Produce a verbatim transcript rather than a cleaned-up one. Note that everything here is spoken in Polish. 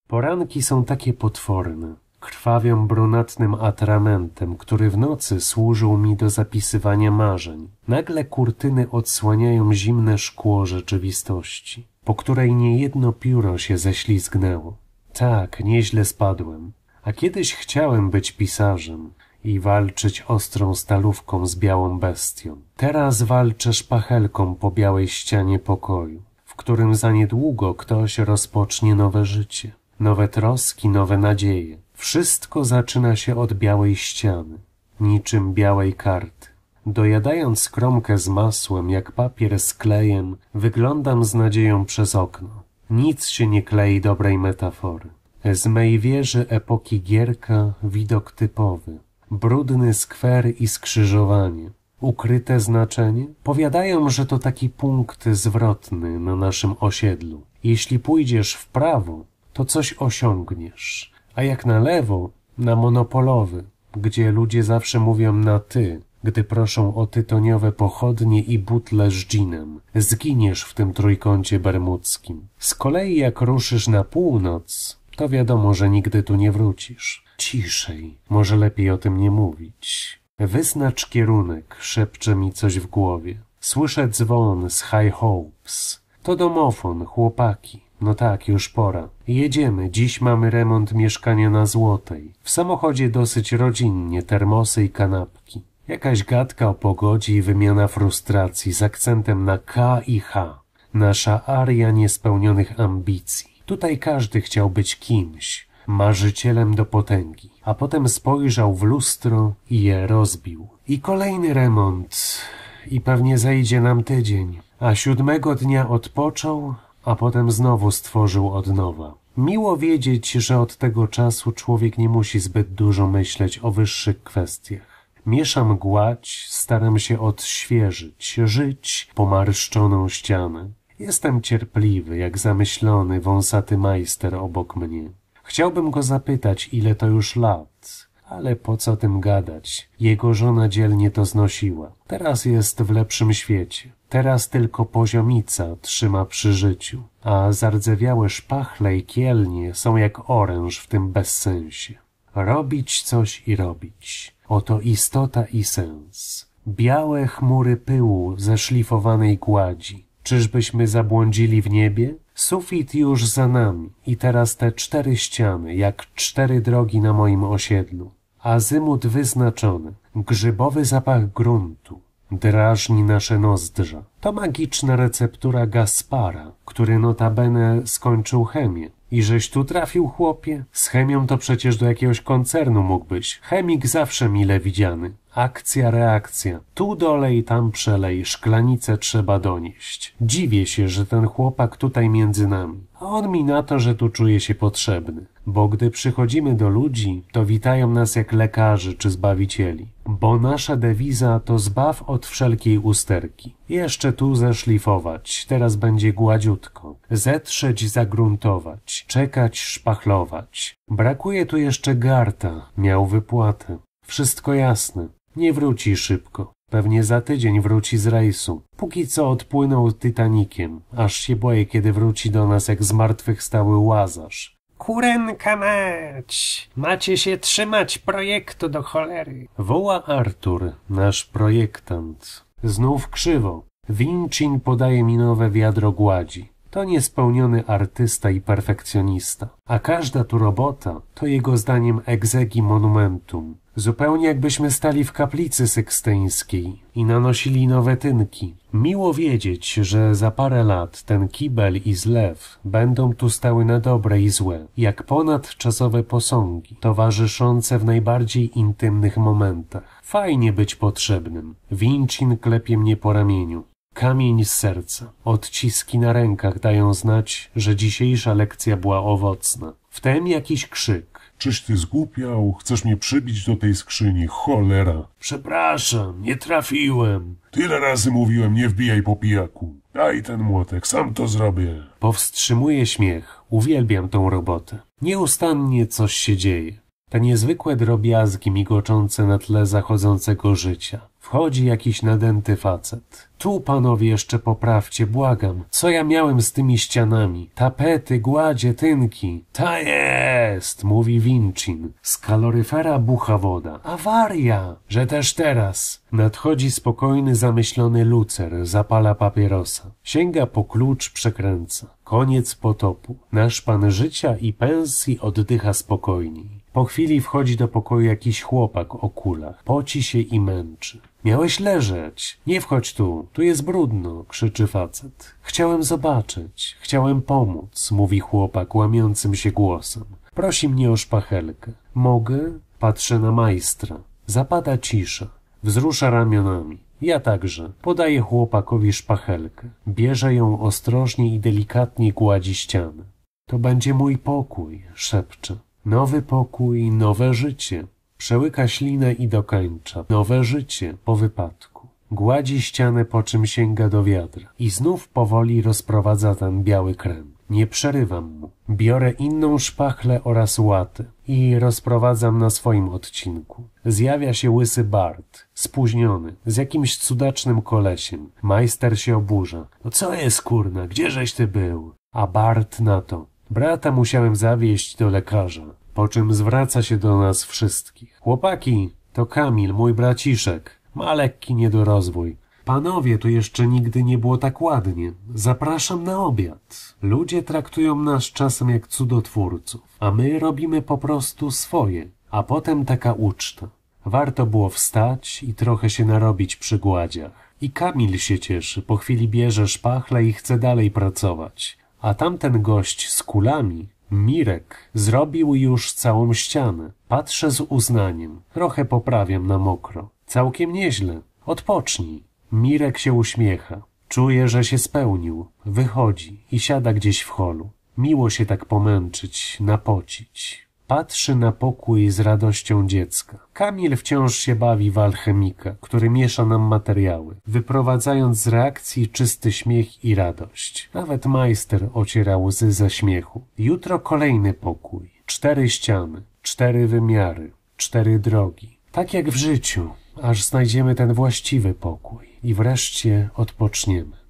Poranki są takie potworne. Krwawią brunatnym atramentem, który w nocy służył mi do zapisywania marzeń. Nagle kurtyny odsłaniają zimne szkło rzeczywistości, po której niejedno pióro się ześlizgnęło. Tak, nieźle spadłem. A kiedyś chciałem być pisarzem i walczyć ostrą stalówką z białą bestią. Teraz walczę szpachelką po białej ścianie pokoju, w którym za niedługo ktoś rozpocznie nowe życie. Nowe troski, nowe nadzieje. Wszystko zaczyna się od białej ściany, niczym białej karty. Dojadając kromkę z masłem, jak papier z klejem, wyglądam z nadzieją przez okno. Nic się nie klei dobrej metafory. Z mej wieży epoki Gierka widok typowy. Brudny skwer i skrzyżowanie. Ukryte znaczenie? Powiadają, że to taki punkt zwrotny na naszym osiedlu. Jeśli pójdziesz w prawo, to coś osiągniesz, a jak na lewo, na monopolowy, gdzie ludzie zawsze mówią na ty, gdy proszą o tytoniowe pochodnie i butle z dżinem. Zginiesz w tym trójkącie bermudzkim. Z kolei jak ruszysz na północ, to wiadomo, że nigdy tu nie wrócisz. Ciszej, może lepiej o tym nie mówić. Wyznacz kierunek, szepcze mi coś w głowie. Słyszę dzwon z High Hopes. To domofon, chłopaki. No tak, już pora. Jedziemy, dziś mamy remont mieszkania na Złotej. W samochodzie dosyć rodzinnie, termosy i kanapki. Jakaś gadka o pogodzie i wymiana frustracji z akcentem na K i H. Nasza aria niespełnionych ambicji. Tutaj każdy chciał być kimś, marzycielem do potęgi. A potem spojrzał w lustro i je rozbił. I kolejny remont. I pewnie zajdzie nam tydzień. A siódmego dnia odpoczął, a potem znowu stworzył od nowa. Miło wiedzieć, że od tego czasu człowiek nie musi zbyt dużo myśleć o wyższych kwestiach. Mieszam gładź, staram się odświeżyć, żyć pomarszczoną ścianę. Jestem cierpliwy, jak zamyślony, wąsaty majster obok mnie. Chciałbym go zapytać, ile to już lat, ale po co tym gadać? Jego żona dzielnie to znosiła. Teraz jest w lepszym świecie. Teraz tylko poziomica trzyma przy życiu, a zardzewiałe szpachle i kielnie są jak oręż w tym bezsensie. Robić coś i robić. Oto istota i sens. Białe chmury pyłu ze szlifowanej gładzi. Czyżbyśmy zabłądzili w niebie? Sufit już za nami i teraz te cztery ściany, jak cztery drogi na moim osiedlu. Azymut wyznaczony, grzybowy zapach gruntu. Drażni nasze nozdrza. To magiczna receptura Gaspara, który notabene skończył chemię. I żeś tu trafił, chłopie? Z chemią to przecież do jakiegoś koncernu mógłbyś. Chemik zawsze mile widziany. Akcja, reakcja. Tu dolej, tam przelej, szklanicę trzeba donieść. Dziwię się, że ten chłopak tutaj między nami. A on mi na to, że tu czuje się potrzebny. Bo gdy przychodzimy do ludzi, to witają nas jak lekarzy czy zbawicieli. Bo nasza dewiza to zbaw od wszelkiej usterki. Jeszcze tu zeszlifować, teraz będzie gładziutko. Zetrzeć, zagruntować, czekać, szpachlować. Brakuje tu jeszcze Garta, miał wypłatę. Wszystko jasne. Nie wróci szybko. Pewnie za tydzień wróci z rejsu. Póki co odpłynął Titanikiem. Aż się boję, kiedy wróci do nas jak zmartwychwstały Łazarz. Kurenka mać! Macie się trzymać projektu do cholery! Woła Artur, nasz projektant. Znów krzywo. Vincin podaje mi nowe wiadro gładzi. To niespełniony artysta i perfekcjonista. A każda tu robota to jego zdaniem exegi monumentum. Zupełnie jakbyśmy stali w kaplicy sykstyńskiej i nanosili nowe tynki. Miło wiedzieć, że za parę lat ten kibel i zlew będą tu stały na dobre i złe, jak ponadczasowe posągi, towarzyszące w najbardziej intymnych momentach. Fajnie być potrzebnym. Vincin klepie mnie po ramieniu. Kamień z serca. Odciski na rękach dają znać, że dzisiejsza lekcja była owocna. Wtem jakiś krzyk. Czyś ty zgłupiał? Chcesz mnie przybić do tej skrzyni? Cholera! Przepraszam, nie trafiłem. Tyle razy mówiłem, nie wbijaj po pijaku. Daj ten młotek, sam to zrobię. Powstrzymuje śmiech. Uwielbiam tą robotę. Nieustannie coś się dzieje. Te niezwykłe drobiazgi migoczące na tle zachodzącego życia. Wchodzi jakiś nadęty facet. Tu, panowie, jeszcze poprawcie, błagam. Co ja miałem z tymi ścianami? Tapety, gładzie, tynki. Ta jest, mówi Vincin. Z kaloryfera bucha woda. Awaria! Że też teraz. Nadchodzi spokojny, zamyślony Lucer. Zapala papierosa. Sięga po klucz, przekręca. Koniec potopu. Nasz pan życia i pensji oddycha spokojniej. Po chwili wchodzi do pokoju jakiś chłopak o kulach. Poci się i męczy. Miałeś leżeć. Nie wchodź tu. Tu jest brudno, krzyczy facet. Chciałem zobaczyć. Chciałem pomóc, mówi chłopak łamiącym się głosem. Prosi mnie o szpachelkę. Mogę? Patrzę na majstra. Zapada cisza. Wzrusza ramionami. Ja także. Podaję chłopakowi szpachelkę. Bierze ją ostrożnie i delikatnie gładzi ścianę. To będzie mój pokój, szepcze. Nowy pokój, nowe życie. Przełyka ślinę i dokańcza. Nowe życie po wypadku. Gładzi ścianę, po czym sięga do wiadra. I znów powoli rozprowadza ten biały krem. Nie przerywam mu. Biorę inną szpachlę oraz łatę i rozprowadzam na swoim odcinku. Zjawia się łysy Bart, spóźniony, z jakimś cudacznym kolesiem. Majster się oburza. No co jest, kurna, gdzieżeś ty był? A Bart na to. Brata musiałem zawieźć do lekarza, po czym zwraca się do nas wszystkich. Chłopaki, to Kamil, mój braciszek. Ma lekki niedorozwój. Panowie, tu jeszcze nigdy nie było tak ładnie. Zapraszam na obiad. Ludzie traktują nas czasem jak cudotwórców, a my robimy po prostu swoje. A potem taka uczta. Warto było wstać i trochę się narobić przy gładziach. I Kamil się cieszy, po chwili bierze szpachlę i chce dalej pracować. A tamten gość z kulami, Mirek, zrobił już całą ścianę. Patrzę z uznaniem. Trochę poprawiam na mokro. Całkiem nieźle. Odpocznij. Mirek się uśmiecha. Czuje, że się spełnił. Wychodzi i siada gdzieś w holu. Miło się tak pomęczyć, napocić. Patrzy na pokój z radością dziecka. Kamil wciąż się bawi w alchemika, który miesza nam materiały, wyprowadzając z reakcji czysty śmiech i radość. Nawet majster ociera łzy ze śmiechu. Jutro kolejny pokój. Cztery ściany, cztery wymiary, cztery drogi. Tak jak w życiu, aż znajdziemy ten właściwy pokój i wreszcie odpoczniemy.